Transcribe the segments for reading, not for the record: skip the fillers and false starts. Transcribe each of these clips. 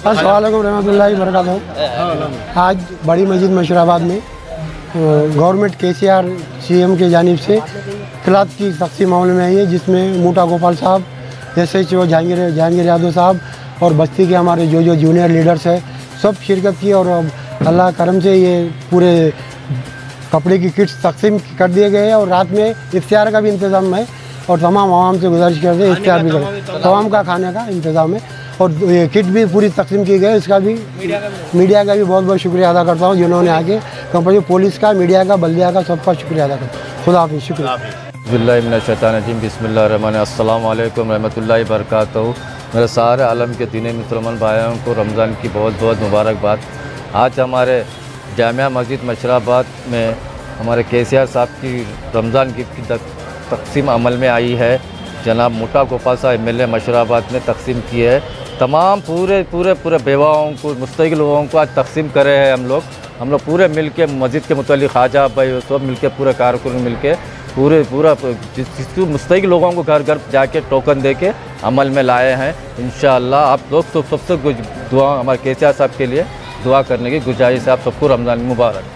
अस्सलाम वालेकुम रहमतुल्लाहि बरकातहू। आज बड़ी मस्जिद मशराबाद में गवर्नमेंट KCR CM की जानिब से खिलात की तकसीम मामले में आई है, जिसमें मोटा गोपाल साहब, SHO जहांगीर यादव साहब और बस्ती के हमारे जो जूनियर लीडर्स हैं सब शिरकत की। और अल्लाह करम से ये पूरे कपड़े की किट्स तकसीम कर दिए गए हैं और रात में इफ्तार का भी इंतज़ाम है और तमाम आवाम से गुजारिश करते हैं इफ्तार भी करें, तमाम का खाने का इंतज़ाम है और ये किट भी पूरी तकसीम की गई। इसका भी मीडिया का भी बहुत बहुत शुक्रिया अदा करता हूँ, जिन्होंने आके कंपनी, पुलिस का, मीडिया का, बल्दिया का, सबका शुक्रिया अदा करता हूँ। खुदा हाफिज़, शुक्रिया। बिस्मिल्लाहिर्रहमानिर्रहीम, बिस्मिल्लाहिर्रहमानिर्रहीम, अस्सलाम वालेकुम रहमतुल्लाहि बरकातहू। मेरे सारे आलम के दीन मुसलमान भाइयों को रमज़ान की बहुत बहुत मुबारकबाद। आज हमारे जामिया मस्जिद मशराबाद में हमारे KCR साहब की रमज़ान की तकसीम अमल में आई है। जनाब मोटा गोपाल साहब MLA मशराबाद ने तकसीम की है। तमाम पूरे बेवाओं को, मुस्तहिक लोगों को आज तकसीम करे हैं हम लोग पूरे मिल के मस्जिद के मुतल्लिक़ ख्वाजा भाई सब मिल के, पूरे कारकुन मिल के पूरा जिसको मुस्तहिक लोगों को घर घर जाके टोकन दे के अमल में लाए हैं। इंशाअल्लाह आप लोग सबसे दुआ, हमारे KCR साहब के लिए दुआ करने की गुजारिश है। आप सबको रमज़ान मुबारक।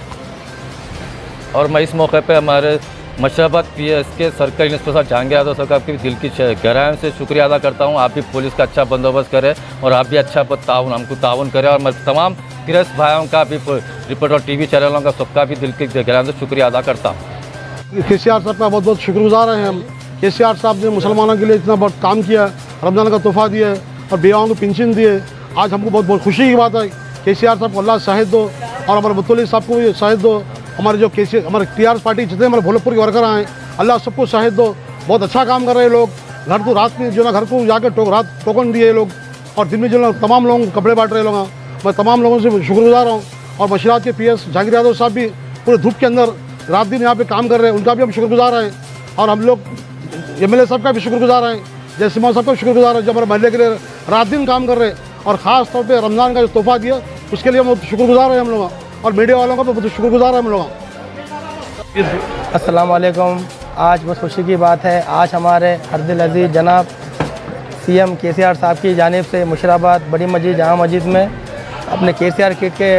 और मैं इस मौके पे हमारे मशराबाद PS के सरकारी इंस्पेक्टर जहांगीर यादव साहब की दिल की गहराइयों से शुक्रिया अदा करता हूँ। आप भी पुलिस का अच्छा बंदोबस्त करें और आप भी अच्छा हमको ताउन करें। और मैं तमाम प्रेस भाइयों का भी, रिपोर्टर और TV चैनलों का, सबका भी दिल की गहराइयों से शुक्रिया अदा करता हूँ। KCR साहब का बहुत बहुत शुक्रगुजार हैं हम। KCR साहब ने मुसलमानों के लिए इतना बहुत काम किया, रमज़ान का तोहफ़ा दिया और बेवाओं को पेंशन दिए। आज हमको बहुत बहुत खुशी की बात है। KCR साहब को अल्लाह शाहिद दो और हमारे मुतल्लिक़ साहब को भी शाहिद दो। हमारे जो हमारे TRS पार्टी जितने हमारे भोलपुर के वर्कर आए, अल्लाह सबको शाहिद दो। बहुत अच्छा काम कर रहे हैं लोग। घर तो रात में जो ना घर को जाकर टोकन दिए लोग और दिन में जो तमाम लोगों को कपड़े बांट रहे लोग। मैं तमाम लोगों से शुक्रगुजार हूँ। और मशराबाद के PS जहांगीर यादव साहब भी पूरे धूप के अंदर रात दिन यहाँ पे काम कर रहे हैं, उनका भी हम शुक्रगुजार हैं। और हम लोग MLA साहब का भी शुक्रगुजार हैं, जयसिम्हा साहब का शुक्रगुजार है जो हमारे महल्ले के लिए रात दिन काम कर रहे हैं। और ख़ास तौर पे रमज़ान का जो तोहफ़ा दिया उसके लिए हम शुक्रगुजार हैं हम लोग, और मीडिया वालों का भी बहुत शुक्रगुजार है हम लोग। अस्सलाम वालेकुम। आज बहुत खुशी की बात है, आज हमारे हरदिल अजीज़ जनाब CM KCR साहब की जानिब से मुशराबाद बड़ी मस्जिद जामा मस्जिद में अपने KCR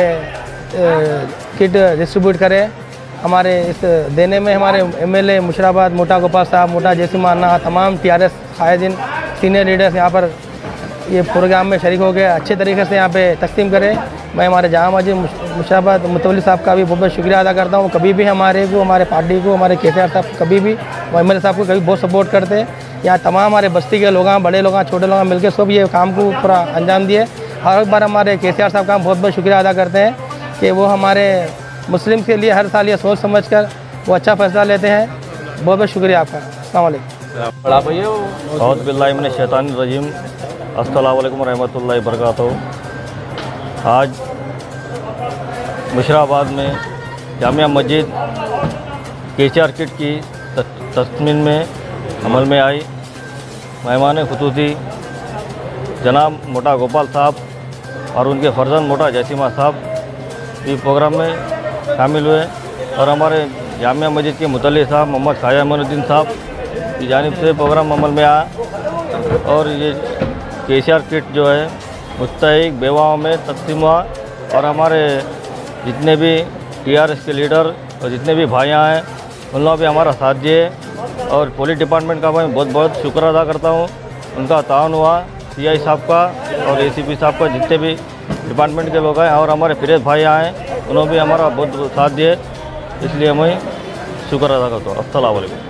किट डिस्ट्रीब्यूट करें। हमारे इस देने में हमारे MLA मुशराबाद मोटा गोपाल साहब, मोटा जयसिम्हा अन्ना, तमाम TRS कायदीन, सीनियर लीडर्स यहाँ पर ये प्रोग्राम में शरीक हो गए, अच्छे तरीके से यहाँ पे तकसीम करें। मैं हमारे जामा मस्जिद मुशराबाद मुतवल्ली साहब का भी बहुत बहुत शुक्रिया अदा करता हूँ। कभी भी हमारे पार्टी को, हमारे KCR साहब कभी भी, MLA साहब को कभी बहुत सपोर्ट करते हैं। यहाँ तमाम हमारे बस्ती के लोग, बड़े लोग, छोटे लोग मिलकर सब ये काम को पूरा अंजाम दिए। हर एक बार हमारे KCR साहब का बहुत बहुत शुक्रिया अदा करते हैं कि वो हमारे मुस्लिम के लिए हर साल ये सोच समझ कर वो अच्छा फैसला लेते हैं। बहुत बहुत शुक्रिया आपका। अस्सलाम वालेकुम। औज़ु बिल्लाहि मिनश शैतानिर रजीम, अस्सलामु अलैकुम रहमतुल्लाहि बरकातहू। आज मुशराबाद में जामिया मस्जिद KCR किट की तस्मीन में अमल में आई। मेहमान खुसूसी जनाब मोटा गोपाल साहब और उनके फर्जंद मोटा जयसिम्हा साहब इस प्रोग्राम में शामिल हुए। और हमारे जामिया मस्जिद के मुतल्लिक़ साहब मोहम्मद ख्वाजा मोइनुद्दीन साहब की जानिब से प्रोग्राम अमल में आया। और ये KCR किट जो है मुस्तहिक बेवाओं में तकसीम हुआ। और हमारे जितने भी TRS के लीडर और जितने भी भाइयाँ हैं उन लोगों भी हमारा साथ दिए। और पुलिस डिपार्टमेंट का मैं बहुत बहुत शुक्र अदा करता हूँ, उनका ताउन हुआ, CI साहब का और ACP साहब का, जितने भी डिपार्टमेंट के लोग हैं। और हमारे प्रेस भाई आए, उन्होंने भी हमारा बहुत साथ दिए, इसलिए मैं शुक्र अदा करता हूँ। अस्सलाम वालेकुम।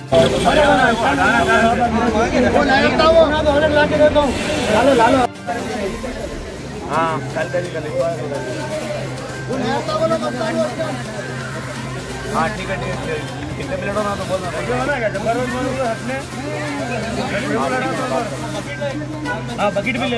बकेट भी ले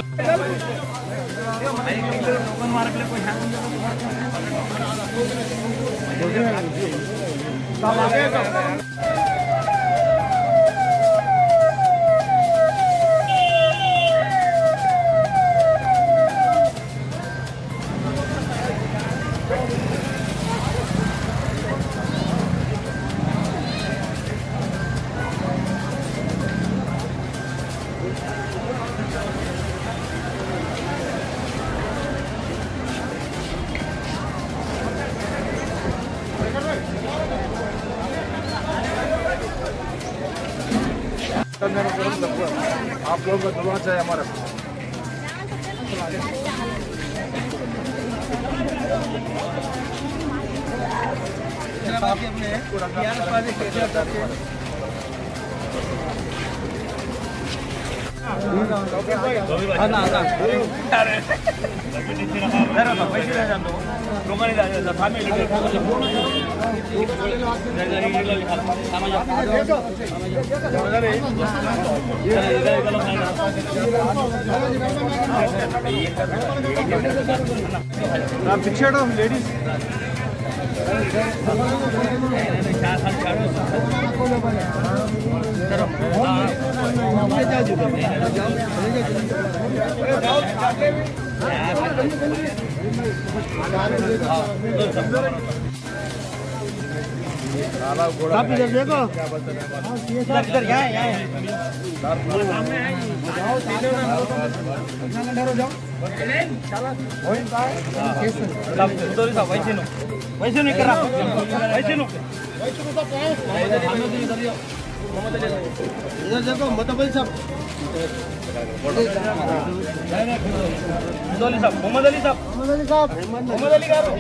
आप लोग का दुआ चाहिए हमारा। पीछे हटो लेडीज। आप इधर देखो, इधर यहाँ वैसे नहीं कर रहा, वैसे नो इधर देखो मोहम्मद अली साहब, मोहम्मद अली साहब, मोहम्मद अली गारो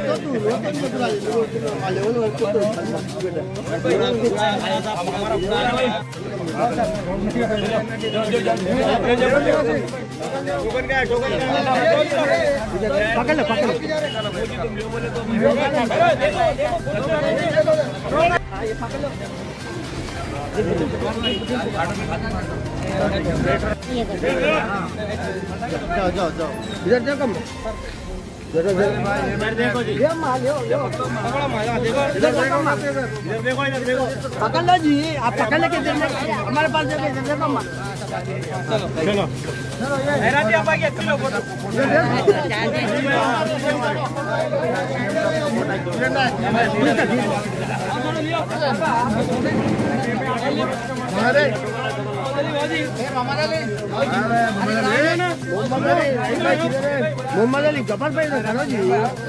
पकड़ लो, पकड़ लो। जाओ जाओ इधर देखो, पकड़ लो जी, आप पकड़ लेके हमारे पास देखो। चलो आप आगे किलो मोहम्मद अली गबर भाई करो जी।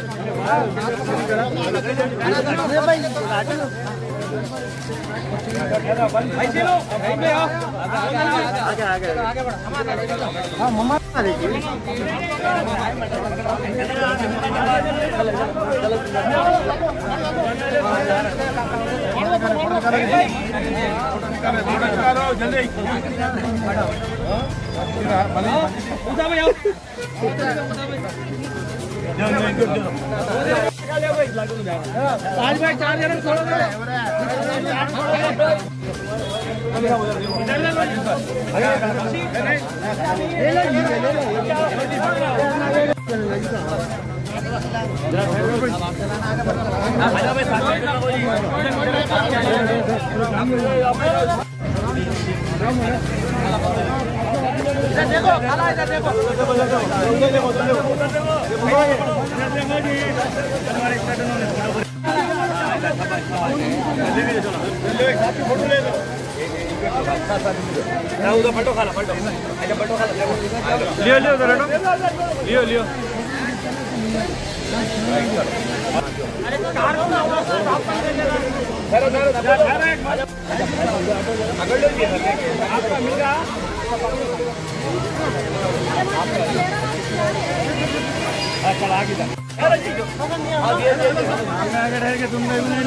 जल्दी आज भाई 4 जन छोड़ो इधर देखो, खाला इधर देखो, फोटो ले लो। उधर फोटो खाला, फोटो खाला लियो लियो लियो लियो। आपका मिलेगा चल आगे जा आगे तुम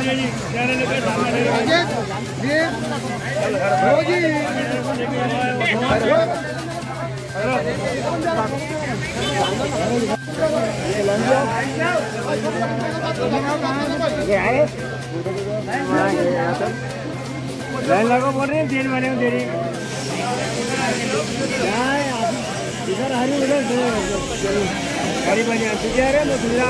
लाइन लगो बोल रहे हैं, देर बने हो देरी इधर आ रही उधर गाड़ी बनी तुझे आ रहे तो तुझा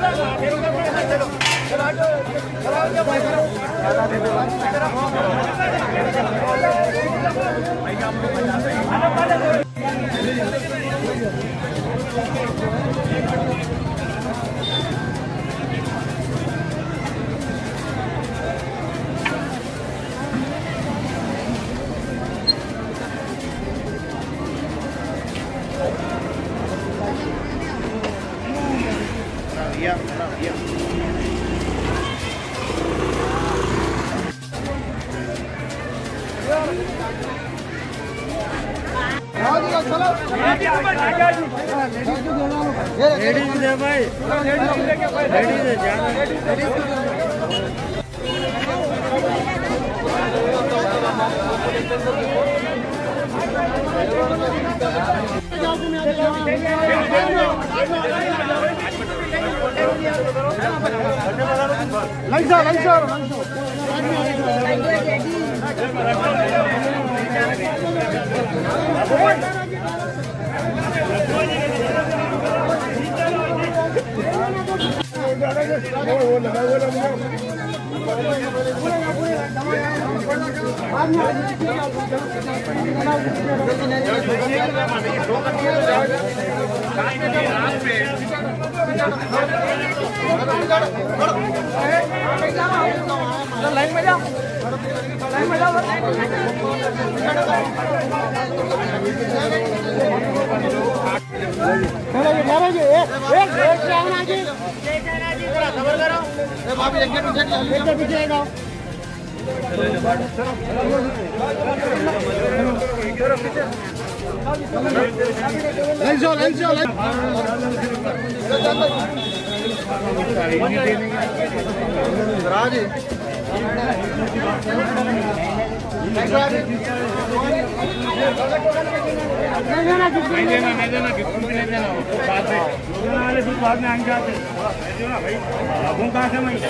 बाद में आएंगे आते ना भाई अब कहाँ से मैं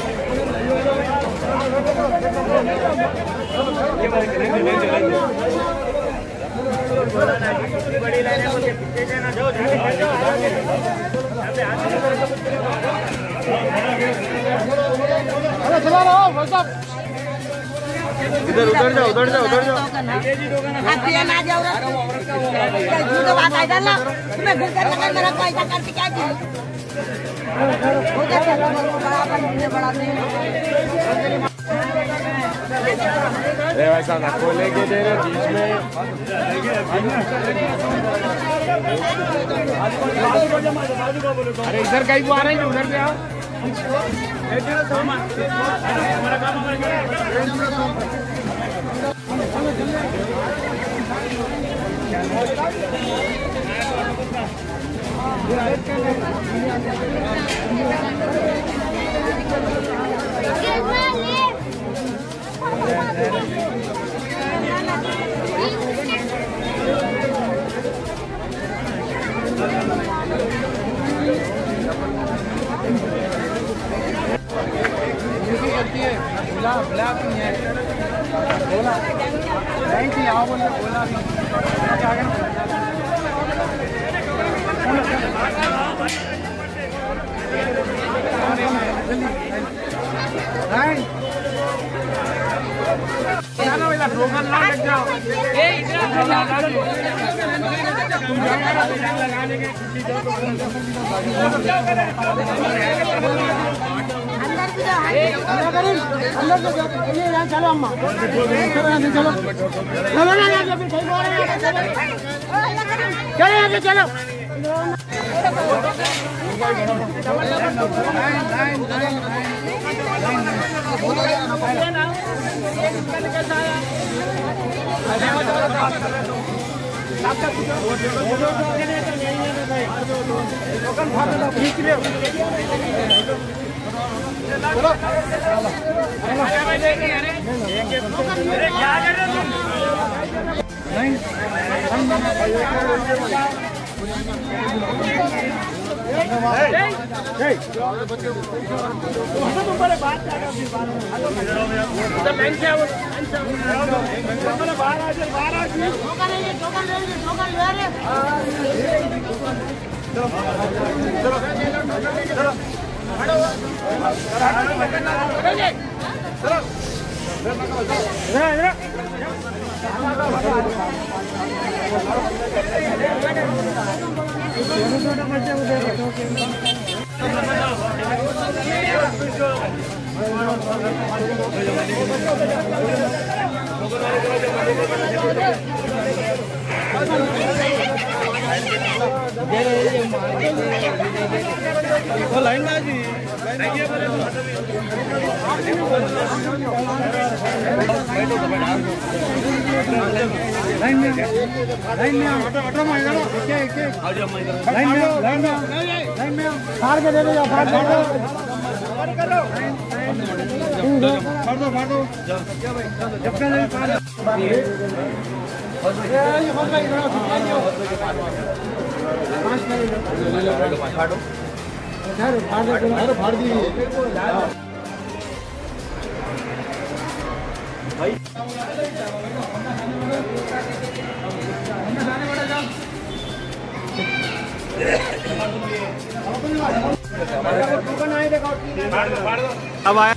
चला रहा हूँ इधर उधर जाओ उधर जाओ उधर जाओ आप ये ना जाओ कल झूठ बात आई डालना तुम्हें घुस कर लगा मेरा पैसा करके क्या जी हो जाता है बड़ा बनने बड़ा नहीं ए वैसा ना को लेके दे रहे बीच में अरे इधर कहीं को आ रहे हैं उधर से आओ हमारा काम चलो अम्मा चलो चलो अब आया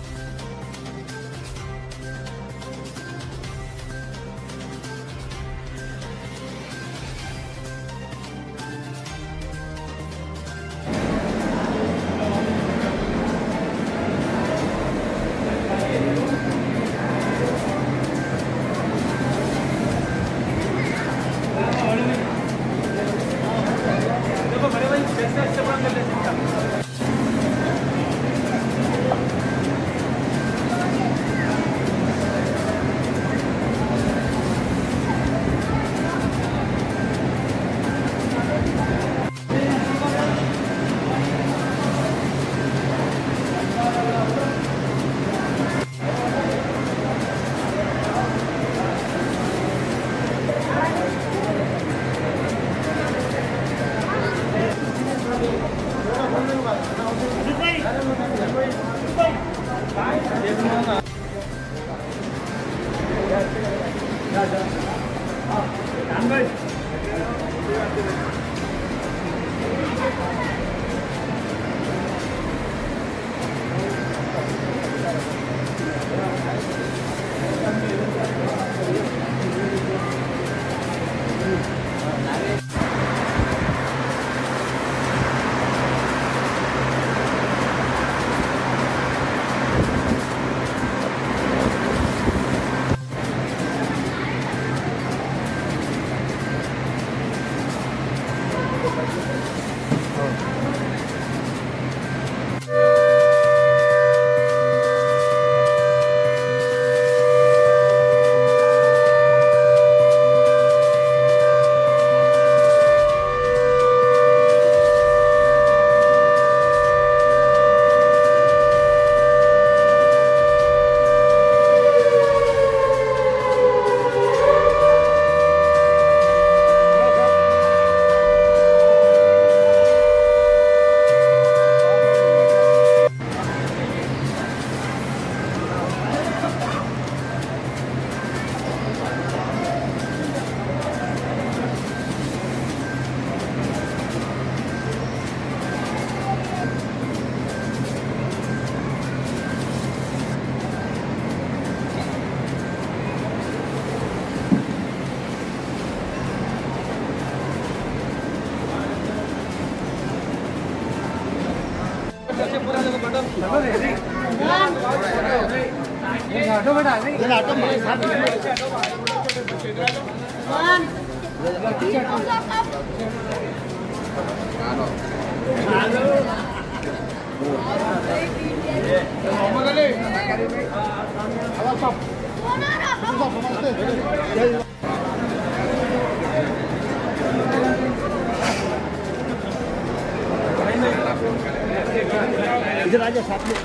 इधर आ जाओ साथ में।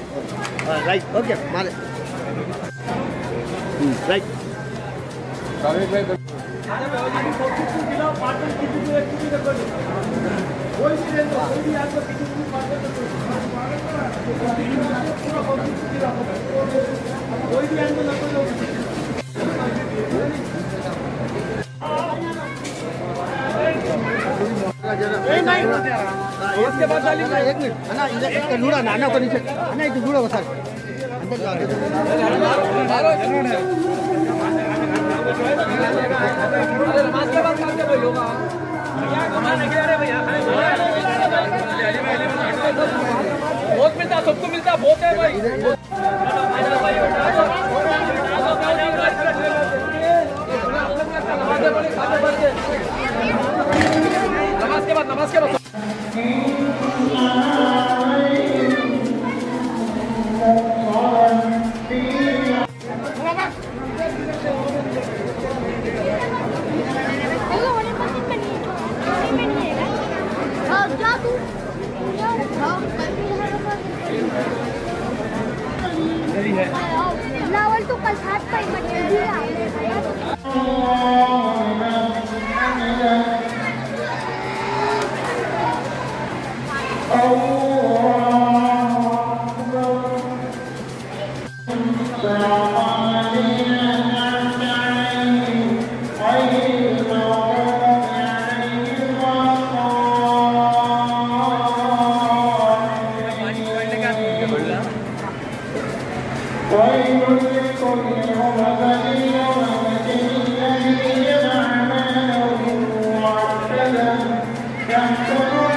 राइट, ओके, मारे राइट। एक मिनट ना इधर जुड़ा नाना को नीचे ना इधर जुड़ा बस अंदर जा बहुत मिलता सबको मिलता बहुत है भाई नमाज के बाद लावल तो कल साथ पर Yang